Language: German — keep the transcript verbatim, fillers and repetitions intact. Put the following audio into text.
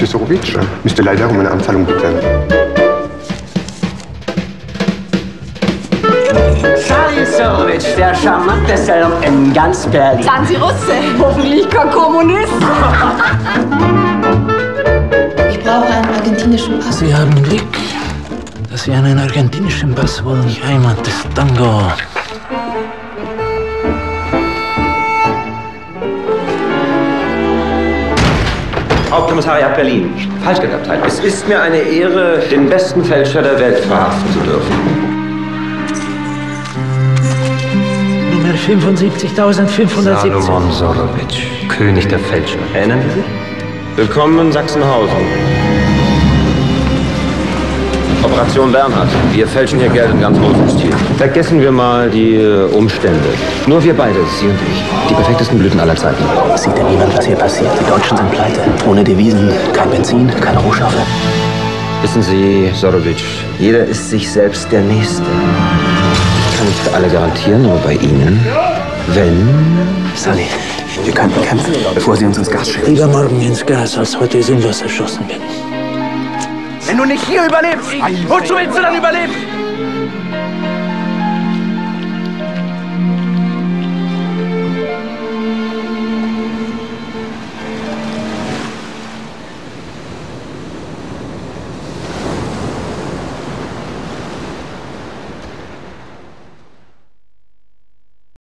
Monsieur Sorowitsch, müsste leider um eine Anzahlung bitten. Charlie Sorowitsch, der charmanteste in ganz Berlin. Sagen Sie Russe? Hoffentlich kein Kommunist. Ich brauche einen argentinischen Pass. Sie haben Glück, dass Sie einen argentinischen Pass wollen. Heimat des Tango. Hauptkommissariat Berlin. Falschgeldabteilung. Es ist mir eine Ehre, den besten Fälscher der Welt verhaften zu dürfen. Nummer fünfundsiebzigtausendfünfhundertsiebzehn. Salomon Sorowitsch, König der Fälscher. Erinnern Sie sich? Willkommen in Sachsenhausen. Operation Bernhard. Wir fälschen hier Geld in ganz großem Stil. Vergessen wir mal die äh, Umstände. Nur wir beide, Sie und ich. Die perfektesten Blüten aller Zeiten. Sieht denn niemand, was hier passiert? Die Deutschen sind pleite. Ohne Devisen, kein Benzin, keine Rohstoffe. Wissen Sie, Sorowitsch, jeder ist sich selbst der Nächste. Ich kann nicht für alle garantieren, aber bei Ihnen, wenn... Sally, wir könnten kämpfen, bevor Sie uns ins Gas schicken. Lieber morgen ins Gas, als heute sinnlos erschossen werden. Wenn du nicht hier überlebst, wozu willst du dann überleben?